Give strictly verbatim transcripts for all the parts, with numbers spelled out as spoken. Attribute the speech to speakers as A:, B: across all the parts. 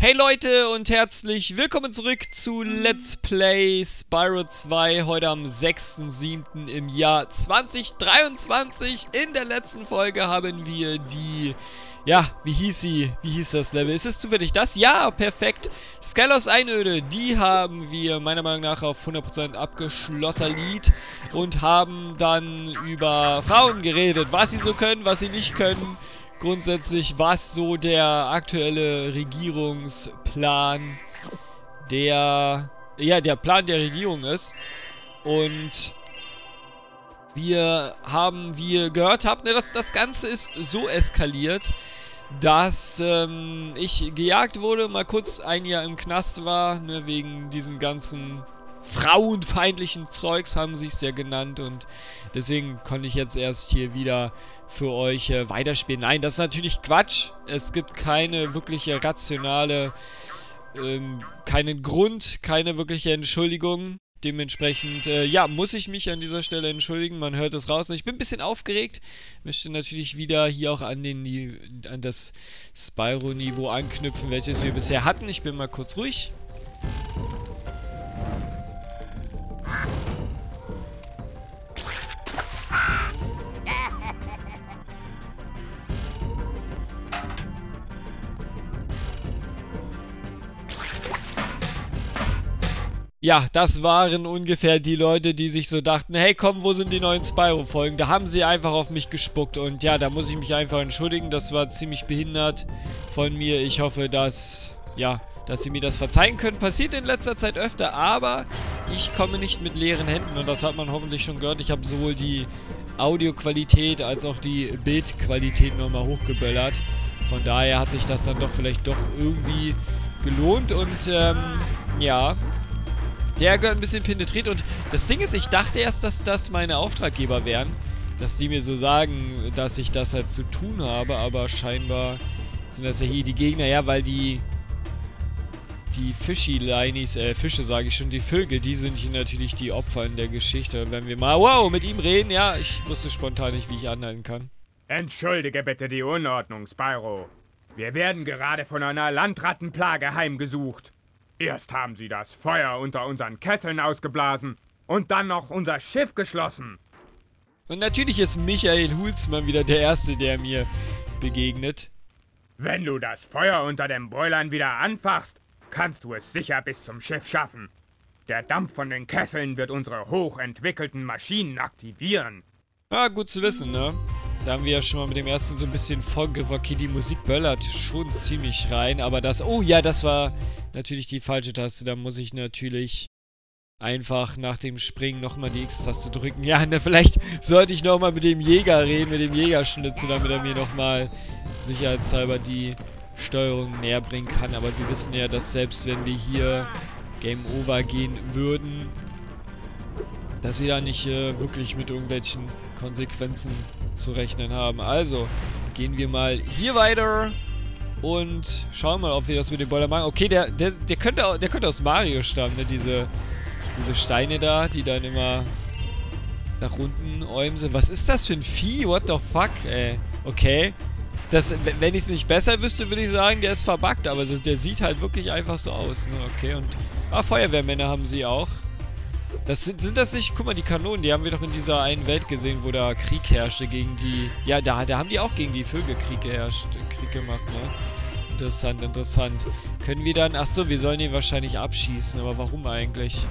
A: Hey Leute und herzlich willkommen zurück zu Let's Play Spyro zwei, heute am sechsten siebten im Jahr zweitausenddreiundzwanzig. In der letzten Folge haben wir die, ja, wie hieß sie, wie hieß das Level? Ist es zufällig das? Ja, perfekt. Skylos Einöde, die haben wir meiner Meinung nach auf hundert Prozent abgeschlossen Lied und haben dann über Frauen geredet, was sie so können, was sie nicht können. Grundsätzlich, was so der aktuelle Regierungsplan der, ja, der Plan der Regierung ist. Und wir haben, wie ihr gehört habt, ne, das, das Ganze ist so eskaliert, dass ähm, ich gejagt wurde, mal kurz ein Jahr im Knast war, ne, wegen diesem ganzen frauenfeindlichen Zeugs haben sie es ja genannt, und deswegen konnte ich jetzt erst hier wieder für euch äh, weiterspielen. Nein, das ist natürlich Quatsch. Es gibt keine wirkliche rationale, ähm, keinen Grund, keine wirkliche Entschuldigung. Dementsprechend, äh, ja, muss ich mich an dieser Stelle entschuldigen. Man hört es raus. Ich bin ein bisschen aufgeregt. Möchte natürlich wieder hier auch an, den, an das Spyro-Niveau anknüpfen, welches wir bisher hatten. Ich bin mal kurz ruhig. Ja, das waren ungefähr die Leute, die sich so dachten, hey komm, wo sind die neuen Spyro-Folgen? Da haben sie einfach auf mich gespuckt, und ja, da muss ich mich einfach entschuldigen. Das war ziemlich behindert von mir. Ich hoffe, dass, ja, dass sie mir das verzeihen können. Passiert in letzter Zeit öfter, aber ich komme nicht mit leeren Händen, und das hat man hoffentlich schon gehört. Ich habe sowohl die Audioqualität als auch die Bildqualität nochmal hochgeböllert. Von daher hat sich das dann doch vielleicht doch irgendwie gelohnt, und ähm, ja... Der gehört ein bisschen penetriert, und das Ding ist, ich dachte erst, dass das meine Auftraggeber wären. Dass die mir so sagen, dass ich das halt zu tun habe, aber scheinbar sind das ja hier die Gegner, ja, weil die die Fischi-Leinis, äh, Fische sage ich schon, die Vögel, die sind hier natürlich die Opfer in der Geschichte. Wenn wir mal, wow, mit ihm reden, ja, ich wusste spontan nicht, wie ich anhalten kann.
B: Entschuldige bitte die Unordnung, Spyro. Wir werden gerade von einer Landrattenplage heimgesucht. Erst haben sie das Feuer unter unseren Kesseln ausgeblasen und dann noch unser Schiff geschlossen.
A: Und natürlich ist Michael Hulzmann wieder der Erste, der mir begegnet.
B: Wenn du das Feuer unter den Boilern wieder anfachst, kannst du es sicher bis zum Schiff schaffen. Der Dampf von den Kesseln wird unsere hochentwickelten Maschinen aktivieren.
A: Ja, gut zu wissen, ne? Da haben wir ja schon mal mit dem ersten so ein bisschen vorgegriffen. Okay, die Musik böllert schon ziemlich rein, aber das... Oh ja, das war natürlich die falsche Taste. Da muss ich natürlich einfach nach dem Springen nochmal die X-Taste drücken. Ja, ne, vielleicht sollte ich nochmal mit dem Jäger reden, mit dem Jägerschnitzel, damit er mir nochmal sicherheitshalber die Steuerung näher bringen kann. Aber wir wissen ja, dass selbst wenn wir hier Game Over gehen würden, dass wir da nicht äh, wirklich mit irgendwelchen Konsequenzen zu rechnen haben. Also, gehen wir mal hier weiter und schauen mal, ob wir das mit dem Boiler machen. Okay, der, der, der, könnte, der könnte aus Mario stammen, ne? Diese, diese Steine da, die dann immer nach unten äumsen. Was ist das für ein Vieh? What the fuck, ey? Okay. Das, wenn ich es nicht besser wüsste, würde ich sagen, der ist verbuggt, aber das, der sieht halt wirklich einfach so aus, ne? Okay, und... Ah, Feuerwehrmänner haben sie auch. Das sind, sind das nicht... Guck mal, die Kanonen, die haben wir doch in dieser einen Welt gesehen, wo da Krieg herrschte gegen die... Ja, da, da haben die auch gegen die Vögel Krieg geherrscht, Krieg gemacht, ne? Interessant, interessant. Können wir dann... Achso, wir sollen ihn wahrscheinlich abschießen, aber warum eigentlich?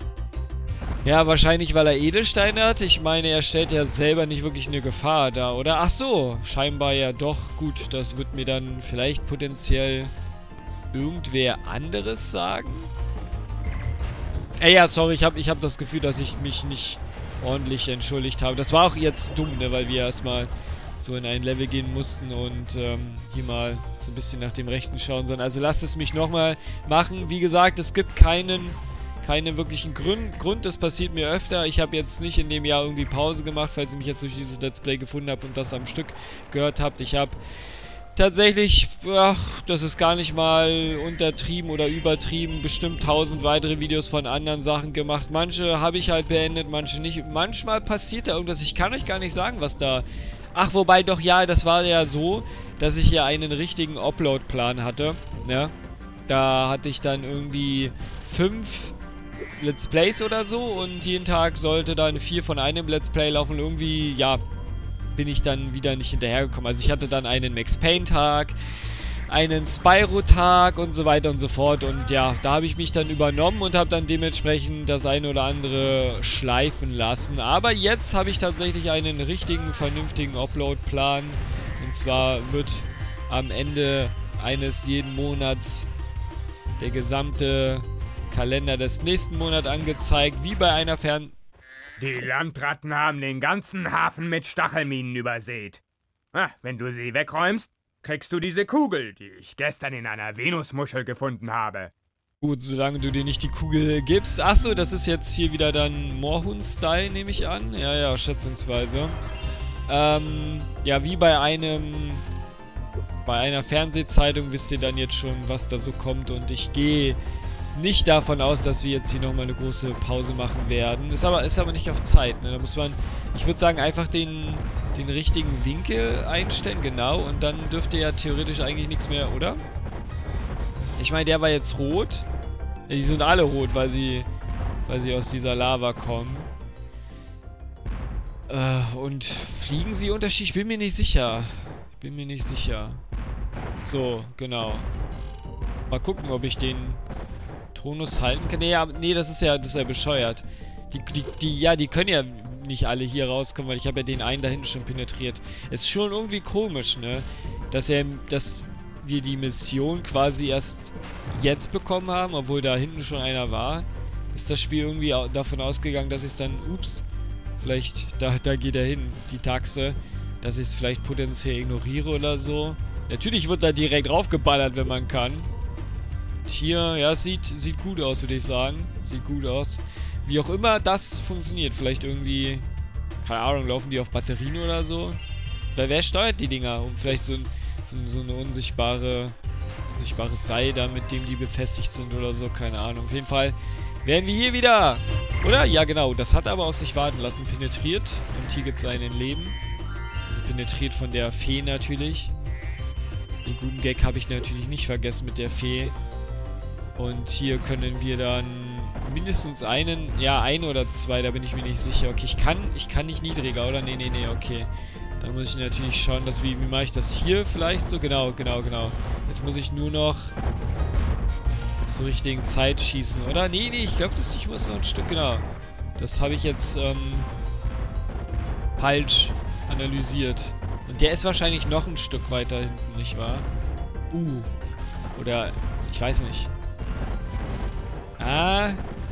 A: Ja, wahrscheinlich, weil er Edelsteine hat. Ich meine, er stellt ja selber nicht wirklich eine Gefahr dar, oder? Achso, scheinbar ja doch. Gut, das wird mir dann vielleicht potenziell irgendwer anderes sagen. Ey, ja, sorry, ich habe ich hab das Gefühl, dass ich mich nicht ordentlich entschuldigt habe. Das war auch jetzt dumm, ne, weil wir erstmal so in ein Level gehen mussten und ähm, hier mal so ein bisschen nach dem Rechten schauen sollen. Also lasst es mich nochmal machen. Wie gesagt, es gibt keinen, keinen wirklichen Grund, Grund. Das passiert mir öfter. Ich habe jetzt nicht in dem Jahr irgendwie Pause gemacht, falls ihr mich jetzt durch dieses Let's Play gefunden habt und das am Stück gehört habt. Ich habe... Tatsächlich, ach, das ist gar nicht mal untertrieben oder übertrieben, bestimmt tausend weitere Videos von anderen Sachen gemacht. Manche habe ich halt beendet, manche nicht. Manchmal passiert da irgendwas, ich kann euch gar nicht sagen, was da... Ach, wobei doch, ja, das war ja so, dass ich ja einen richtigen Upload-Plan hatte, ne? Da hatte ich dann irgendwie fünf Let's Plays oder so und jeden Tag sollte dann vier von einem Let's Play laufen. Irgendwie, ja, bin ich dann wieder nicht hinterhergekommen. Also ich hatte dann einen Max Payne-Tag, einen Spyro-Tag und so weiter und so fort. Und ja, da habe ich mich dann übernommen und habe dann dementsprechend das eine oder andere schleifen lassen. Aber jetzt habe ich tatsächlich einen richtigen, vernünftigen Upload-Plan. Und zwar wird am Ende eines jeden Monats der gesamte Kalender des nächsten Monats angezeigt, wie bei einer Fern...
B: Die Landratten haben den ganzen Hafen mit Stachelminen übersät. Ah, wenn du sie wegräumst, kriegst du diese Kugel, die ich gestern in einer Venusmuschel gefunden habe.
A: Gut, solange du dir nicht die Kugel gibst. Achso, das ist jetzt hier wieder dann Moorhuhn-Style, nehme ich an. Ja, ja, schätzungsweise. Ähm, ja, wie bei einem... Bei einer Fernsehzeitung wisst ihr dann jetzt schon, was da so kommt. Und ich gehe nicht davon aus, dass wir jetzt hier nochmal eine große Pause machen werden. Ist aber, ist aber nicht auf Zeit, ne? Da muss man, ich würde sagen, einfach den, den richtigen Winkel einstellen, genau. Und dann dürfte ja theoretisch eigentlich nichts mehr, oder? Ich meine, der war jetzt rot. Ja, die sind alle rot, weil sie, weil sie aus dieser Lava kommen. Äh, und fliegen sie unterschiedlich? Ich bin mir nicht sicher. Ich bin mir nicht sicher. So, genau. Mal gucken, ob ich den Thronus halten kann. Nee, ja, nee, das ist ja, das ist ja bescheuert. Die, die, die, ja, die können ja nicht alle hier rauskommen, weil ich habe ja den einen da hinten schon penetriert. Ist schon irgendwie komisch, ne? Dass er, dass wir die Mission quasi erst jetzt bekommen haben, obwohl da hinten schon einer war. Ist das Spiel irgendwie davon ausgegangen, dass ich es dann, ups, vielleicht, da, da geht er hin, die Taxe, dass ich es vielleicht potenziell ignoriere oder so. Natürlich wird da direkt draufgeballert, wenn man kann. Und hier, ja, sieht, sieht gut aus, würde ich sagen. Sieht gut aus. Wie auch immer das funktioniert. Vielleicht irgendwie, keine Ahnung, laufen die auf Batterien oder so. Wer, wer steuert die Dinger? Um vielleicht so, so, so eine unsichtbare, unsichtbares Seil da, mit dem die befestigt sind oder so. Keine Ahnung. Auf jeden Fall werden wir hier wieder, oder? Ja, genau. Das hat aber auf sich warten lassen. Penetriert. Und hier gibt es einen Leben. Also penetriert von der Fee natürlich. Den guten Gag habe ich natürlich nicht vergessen mit der Fee. Und hier können wir dann mindestens einen, ja, ein oder zwei, da bin ich mir nicht sicher. Okay, ich kann, ich kann nicht niedriger, oder? Nee, nee, nee, okay. Da muss ich natürlich schauen, dass, wie, wie mache ich das hier vielleicht so? Genau, genau, genau. Jetzt muss ich nur noch zur richtigen Zeit schießen, oder? Nee, nee, ich glaube, ich muss noch ein Stück, genau. Das habe ich jetzt, ähm, falsch analysiert. Und der ist wahrscheinlich noch ein Stück weiter hinten, nicht wahr? Uh. Oder, ich weiß nicht. Ah.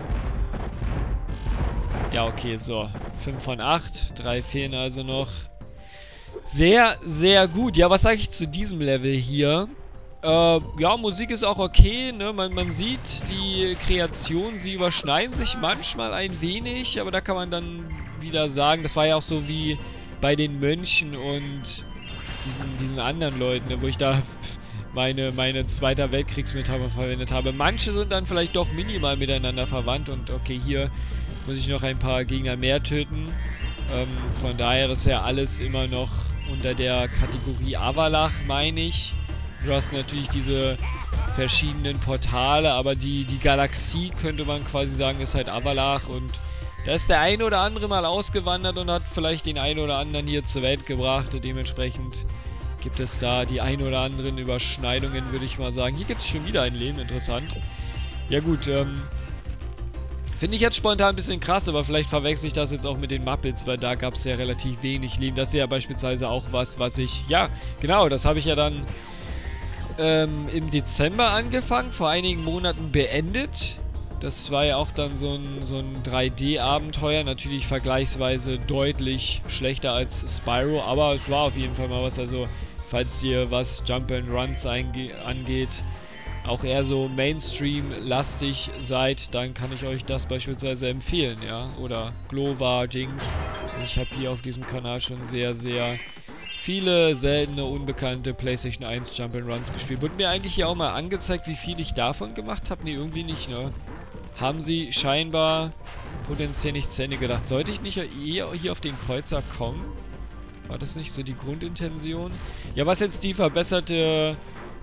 A: Ja, okay, so. fünf von acht. drei fehlen also noch. Sehr, sehr gut. Ja, was sage ich zu diesem Level hier? Äh, ja, Musik ist auch okay, ne? Man, man sieht, die Kreationen, sie überschneiden sich manchmal ein wenig, aber da kann man dann wieder sagen, das war ja auch so wie bei den Mönchen und diesen, diesen anderen Leuten, ne, wo ich da meine, meine Zweiter Weltkriegsmetapher verwendet habe. Manche sind dann vielleicht doch minimal miteinander verwandt und okay, hier muss ich noch ein paar Gegner mehr töten. Ähm, von daher, das ist ja alles immer noch unter der Kategorie Avalach, meine ich. Du hast natürlich diese verschiedenen Portale, aber die, die Galaxie, könnte man quasi sagen, ist halt Avalach und da ist der eine oder andere mal ausgewandert und hat vielleicht den einen oder anderen hier zur Welt gebracht. Und dementsprechend gibt es da die ein oder anderen Überschneidungen, würde ich mal sagen. Hier gibt es schon wieder ein Leben, interessant. Ja gut, ähm, finde ich jetzt spontan ein bisschen krass, aber vielleicht verwechsel ich das jetzt auch mit den Muppets, weil da gab es ja relativ wenig Leben. Das ist ja beispielsweise auch was, was ich, ja, genau, das habe ich ja dann ähm, im Dezember angefangen, vor einigen Monaten beendet. Das war ja auch dann so ein, so ein drei D-Abenteuer, natürlich vergleichsweise deutlich schlechter als Spyro, aber es war auf jeden Fall mal was, also falls ihr was Jump-and-Runs angeht, auch eher so Mainstream-lastig seid, dann kann ich euch das beispielsweise empfehlen, ja, oder Glowa, Jinx, also ich habe hier auf diesem Kanal schon sehr, sehr viele seltene, unbekannte PlayStation eins Jump-and-Runs gespielt. Wurde mir eigentlich hier auch mal angezeigt, wie viel ich davon gemacht habe? Ne, irgendwie nicht, ne? Haben sie scheinbar potenziell nicht zu Ende gedacht. Sollte ich nicht eher hier auf den Kreuzer kommen? War das nicht so die Grundintention? Ja, was jetzt die verbesserte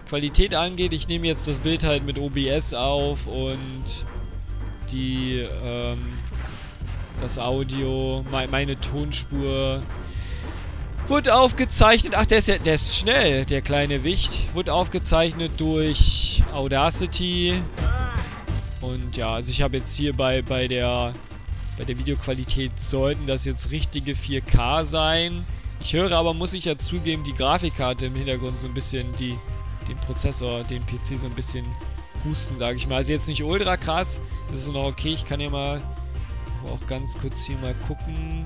A: Qualität angeht, ich nehme jetzt das Bild halt mit O B S auf und die, ähm, das Audio, me meine Tonspur wurde aufgezeichnet. Ach, der ist ja, der ist schnell, der kleine Wicht. Wurde aufgezeichnet durch Audacity. Und ja, also ich habe jetzt hier bei, bei der, bei der Videoqualität sollten das jetzt richtige vier K sein. Ich höre aber, muss ich ja zugeben, die Grafikkarte im Hintergrund so ein bisschen, die, den Prozessor, den P C so ein bisschen husten, sage ich mal. Also jetzt nicht ultra krass, das ist noch okay. Ich kann ja mal auch ganz kurz hier mal gucken.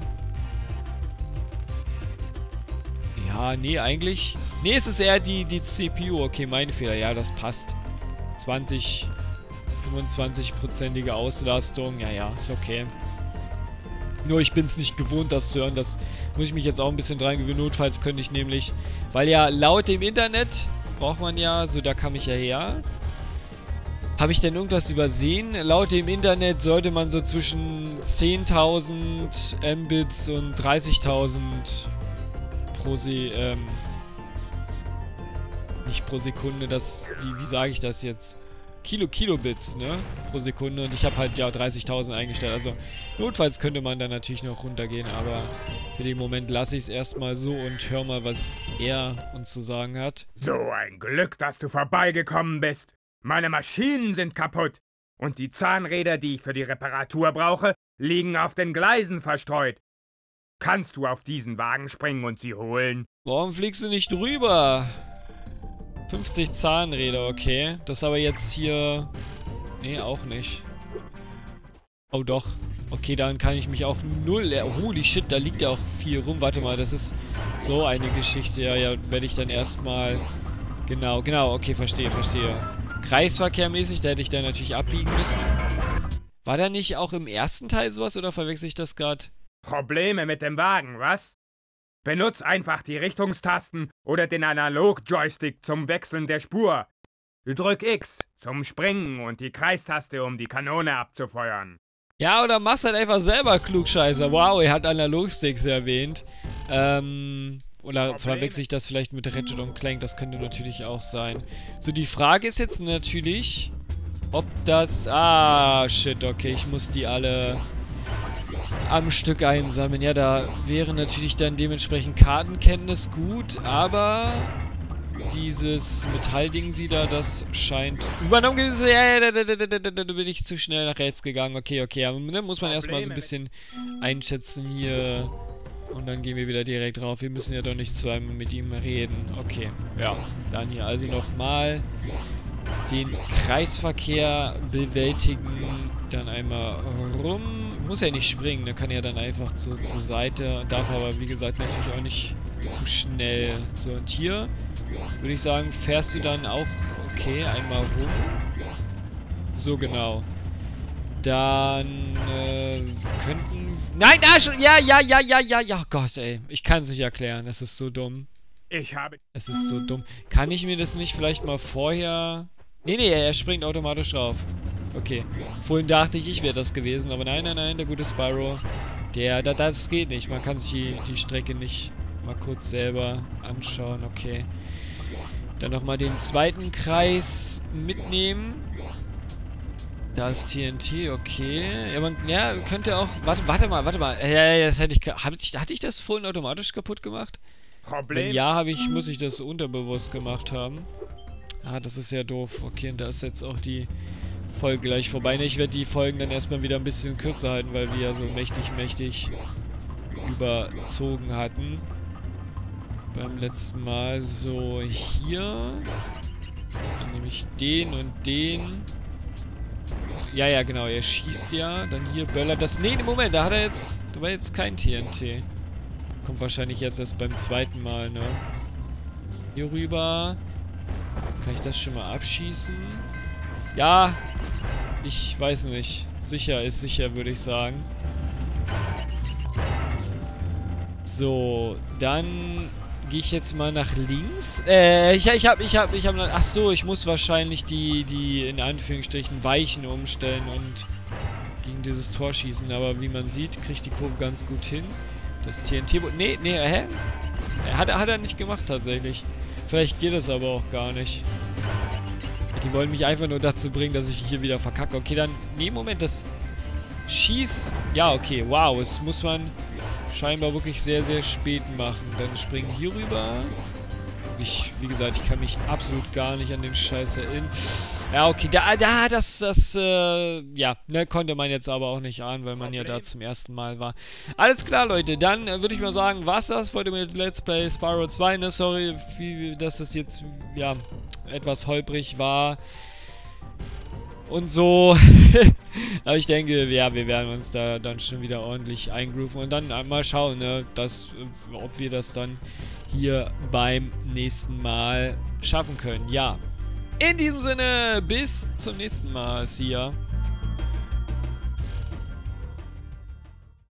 A: Ja, nee, eigentlich... Nee, es ist eher die, die C P U. Okay, mein Fehler. Ja, das passt. zwanzig, fünfundzwanzig-prozentige Auslastung. Ja, ja, ist okay. Nur ich bin es nicht gewohnt, das zu hören. Das muss ich mich jetzt auch ein bisschen dran gewöhnen. Notfalls könnte ich nämlich... Weil ja laut dem Internet braucht man ja... So, da kam ich ja her. Habe ich denn irgendwas übersehen? Laut dem Internet sollte man so zwischen zehntausend Mbits und dreißigtausend pro Se... Ähm, nicht pro Sekunde, das... Wie, wie sage ich das jetzt? Kilo, Kilobits, ne? Pro Sekunde. Und ich habe halt, ja, dreißigtausend eingestellt. Also, notfalls könnte man dann natürlich noch runtergehen. Aber für den Moment lasse ich es erstmal so und hör mal, was er uns zu sagen hat.
B: So ein Glück, dass du vorbeigekommen bist. Meine Maschinen sind kaputt. Und die Zahnräder, die ich für die Reparatur brauche, liegen auf den Gleisen verstreut. Kannst du auf diesen Wagen springen und sie holen?
A: Warum fliegst du nicht drüber? fünfzig Zahnräder, okay. Das aber jetzt hier... Nee, auch nicht. Oh, doch. Okay, dann kann ich mich auch null... Holy shit, da liegt ja auch viel rum. Warte mal, das ist so eine Geschichte. Ja, ja, werde ich dann erstmal... Genau, genau, okay, verstehe, verstehe. Kreisverkehrmäßig, da hätte ich dann natürlich abbiegen müssen. War da nicht auch im ersten Teil sowas, oder verwechsel ich das gerade?
B: Probleme mit dem Wagen, was? Benutz einfach die Richtungstasten oder den Analog-Joystick zum Wechseln der Spur. Drück X zum Springen und die Kreistaste, um die Kanone abzufeuern.
A: Ja, oder mach's halt einfach selber, Klugscheißer. Wow, er hat Analogsticks erwähnt. Ähm, oder verwechsel ich das vielleicht mit Ratchet und Clank? Das könnte natürlich auch sein. So, die Frage ist jetzt natürlich, ob das... Ah, shit, okay, ich muss die alle... am Stück einsammeln. Ja, da wäre natürlich dann dementsprechend Kartenkenntnis gut, aber dieses Metallding sie da, das scheint übernommen gewesen. Ja, ja, da, da, da, da, da bin ich zu schnell nach rechts gegangen. Okay, okay, aber ne, muss man erstmal so ein bisschen einschätzen hier. Und dann gehen wir wieder direkt drauf. Wir müssen ja doch nicht zweimal mit ihm reden. Okay, ja, dann hier also nochmal den Kreisverkehr bewältigen. Dann einmal rum. Muss ja nicht springen, der kann ja dann einfach zu, zur Seite. Darf aber, wie gesagt, natürlich auch nicht zu schnell. So, und hier würde ich sagen, fährst du dann auch, okay, einmal rum. So, genau. Dann, äh, könnten... Nein, ah, schon, ja, ja, ja, ja, ja, ja, Gott, ey. Ich kann es nicht erklären, es ist so dumm.
B: Ich habe...
A: Es ist so dumm. Kann ich mir das nicht vielleicht mal vorher... Nee, nee, er springt automatisch drauf. Okay. Vorhin dachte ich, ich wäre das gewesen, aber nein, nein, nein, der gute Spyro, der, da, das geht nicht. Man kann sich die, die Strecke nicht mal kurz selber anschauen. Okay. Dann nochmal den zweiten Kreis mitnehmen. Da ist T N T, okay. Ja, man, ja, könnte auch, warte, warte mal, warte mal. Ja, das hätte ich, hatte ich, hatte ich das vorhin automatisch kaputt gemacht?
B: Problem.
A: Wenn ja, habe ich, muss ich das unterbewusst gemacht haben. Ah, das ist ja doof. Okay, und da ist jetzt auch die Folge gleich vorbei. Ne, ich werde die Folgen dann erstmal wieder ein bisschen kürzer halten, weil wir ja so mächtig, mächtig überzogen hatten. Beim letzten Mal. So, hier. Dann nehme ich den und den. Ja, ja, genau. Er schießt ja. Dann hier böllert das. Ne, Moment, da hat er jetzt... Da war jetzt kein T N T. Kommt wahrscheinlich jetzt erst beim zweiten Mal, ne? Hier rüber. Kann ich das schon mal abschießen? Ja, ich weiß nicht. Sicher ist sicher, würde ich sagen. So, dann gehe ich jetzt mal nach links. Äh, ich, ich hab, ich hab, ich hab, ach so, ich muss wahrscheinlich die, die, in Anführungsstrichen, Weichen umstellen und gegen dieses Tor schießen. Aber wie man sieht, kriege ich die Kurve ganz gut hin. Das T N T... Nee, nee, hä? Hat, hat er nicht gemacht, tatsächlich. Vielleicht geht es aber auch gar nicht. Die wollen mich einfach nur dazu bringen, dass ich hier wieder verkacke. Okay, dann... Nee, Moment, das... Schieß... Ja, okay, wow. Das muss man scheinbar wirklich sehr, sehr spät machen. Dann springen hier rüber. Ich, wie gesagt, ich kann mich absolut gar nicht an den Scheiß erinnern. Ja, okay, da, da, das, das, äh, ja, ne, konnte man jetzt aber auch nicht ahnen, weil man ja da zum ersten Mal war. Alles klar, Leute, dann äh, würde ich mal sagen, war's das heute mit Let's Play Spyro zwei, ne, sorry, wie, dass das jetzt, ja, etwas holprig war. Und so. Aber ich denke, ja, wir werden uns da dann schon wieder ordentlich eingrooven. Und dann mal schauen, ne, dass, ob wir das dann hier beim nächsten Mal schaffen können. Ja. In diesem Sinne, bis zum nächsten Mal. See ya.